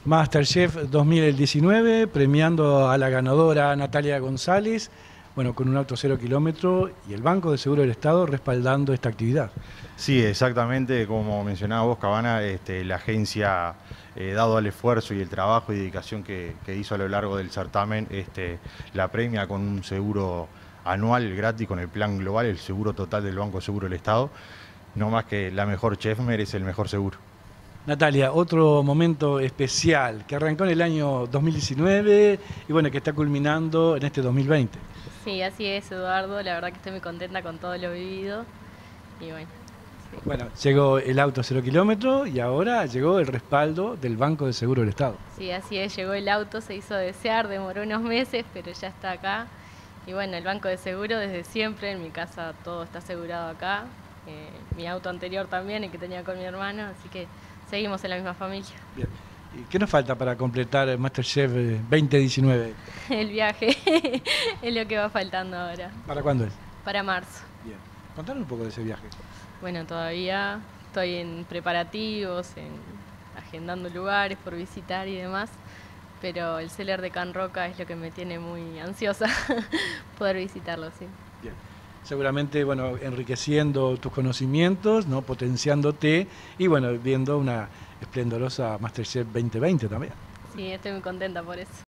MasterChef 2019, premiando a la ganadora Natalia González, bueno, con un auto 0 kilómetro y el Banco de Seguro del Estado respaldando esta actividad. Sí, exactamente, como mencionaba vos, Cabana, la agencia, dado el esfuerzo y el trabajo y dedicación que hizo a lo largo del certamen, la premia con un seguro anual gratis con el plan global, el seguro total del Banco de Seguro del Estado. No más que la mejor chef merece el mejor seguro. Natalia, otro momento especial que arrancó en el año 2019 y bueno, que está culminando en este 2020. Sí, así es, Eduardo. La verdad que estoy muy contenta con todo lo vivido. Y bueno, sí. Bueno, llegó el auto 0 kilómetro y ahora llegó el respaldo del Banco de Seguro del Estado. Sí, así es, llegó el auto, se hizo desear, demoró unos meses, pero ya está acá. Y bueno, el Banco de Seguro desde siempre, en mi casa todo está asegurado acá. Mi auto anterior también, el que tenía con mi hermano, así que seguimos en la misma familia. Bien. ¿Y qué nos falta para completar el MasterChef 2019? El viaje es lo que va faltando ahora. ¿Para cuándo es? Para marzo. Bien. Contanos un poco de ese viaje. Bueno, todavía estoy en preparativos, agendando lugares por visitar y demás, pero el Cellar de Can Roca es lo que me tiene muy ansiosa poder visitarlo, sí. Bien. Seguramente, bueno, enriqueciendo tus conocimientos, ¿no? Potenciándote y, bueno, viendo una esplendorosa MasterChef 2020 también. Sí, estoy muy contenta por eso.